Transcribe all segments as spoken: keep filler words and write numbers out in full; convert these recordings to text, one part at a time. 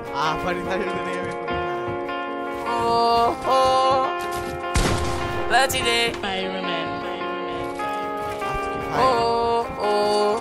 Ah, Farita yo tenía que ver. Oh, oh. Let's eat it. Fireman. Oh, oh.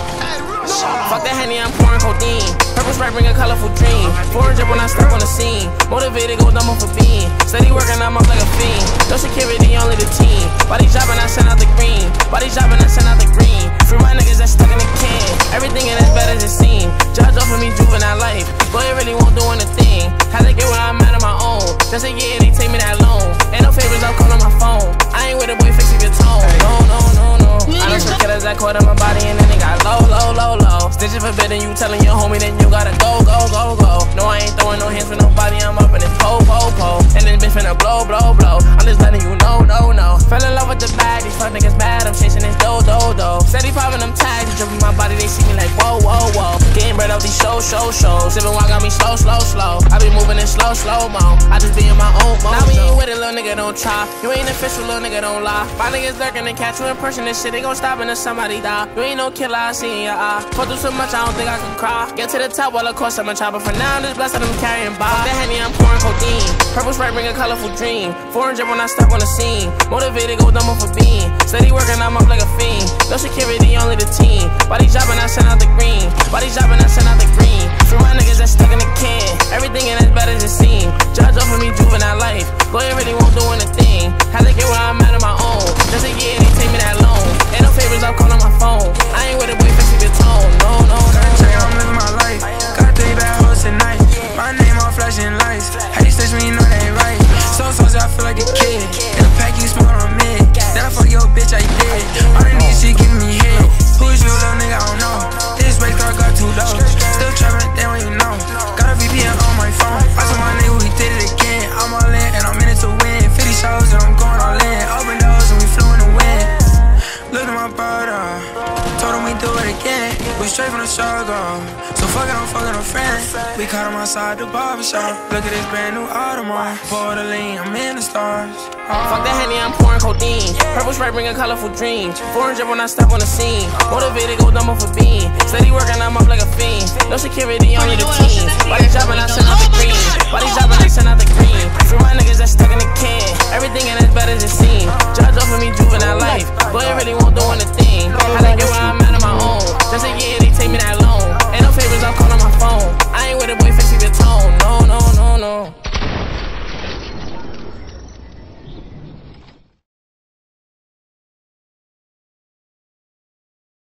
Fuck that Henny, I'm pouring codeine. Purple Sprite bring a colorful dream. Foreign drip when I step on the scene. Motivated, go dumb off a beam. Steady working, I'm up like a fiend. No security, only the team. Body dropping, I send out the green. Body dropping, I send out the green. Free my niggas that's stuck in the can. Everything in this bed as it seems. Judge off of me, juvenile life. Boy, it really won't do anything. Had to get where I'm at on my own. Just a year, they take me that long. Ain't no favors, I'm calling my phone. I ain't with a boy fixing your tone. No, no, no, no. I done some killers that caught in my body and then they got low, low, low, low. Stitching forbidden, you telling your homie, then you gotta go, go, go, go. No, I ain't throwing no hands for nobody, I'm up in this pole, pole, pole. And this bitch finna blow, blow, blow. I'm just letting you know, no, no. Fell in love with the bag, these fuck niggas mad, I'm chasing this dough, dough, dough. Steady popping them tags, dripping my body, they see me like whoa, whoa, whoa. Getting bread off these shows, shows, shows. Sipping wine got me slow, slow, slow. I be moving in slow, slow mo. I just be in my own mode. Now we ain't with it, little nigga, don't try. You ain't official, little nigga, don't lie. My niggas lurking and catch you in person, this shit ain't gon' stop until somebody die. You ain't no killer, I see in your eye. Put through so much, I don't think I can cry. Get to the top, well, of course I'm a chopper. For now, I'm just blessed that I'm carrying by. Fuck that Henny, I'm pouring codeine. Purple Sprite bring a colorful dream. Foreign drip when I step on the scene. Motivated, go dumb off a beam. Steady working, I'm up like a fiend. No security, only the team. Body dropping, I send out the green. Body dropping, I send out the green. Free my niggas that's stuck in the can. Everything in this bed as it seems. Judge off of me, juvenile life. Boy, it really won't do anything. Had to get where I'm at on my own. Just a year, they take me that long. Ain't no favors, I'm calling my phone. I ain't with a boy fixing your tone. No, no, no. Check, I'm living my life. Got three bad hoes tonight. My name all flashing lights. How you touch me, you know that ain't right. So so I feel like a kid. In the pack, you smoke on me. Then I fuck your bitch, I did. All the niggas, she giving me head. Who is you, little nigga? I don't know. This race car got two doors. Still trapping, damn, you know. Got a V P N on my phone. I told my nigga we did it again. I'm all in and I'm in it to win. fifty shows and I'm going all in. Open doors and we flew in the wind. Look at my brother. Told him we do it again. We straight from the struggle. So fuck it, I'm fucking a friend. We caught him outside the barbershop. Look at this brand new Audemars. Pour the lean, I'm in the stars. Oh. Fuck that Henny, I'm pouring codeine. Purple Sprite bring a colorful dream. Foreign drip when I step on the scene. Motivated, go dumb off a beam. Steady working, I'm up like a fiend. No security, only the team. Body dropping, I send out the green. Body dropping, I send out the green. Free my niggas that's stuck in the can. Everything in this bed as it seems. Judge off of me, juvenile life. Boy, it really won't do anything. How they get where I'm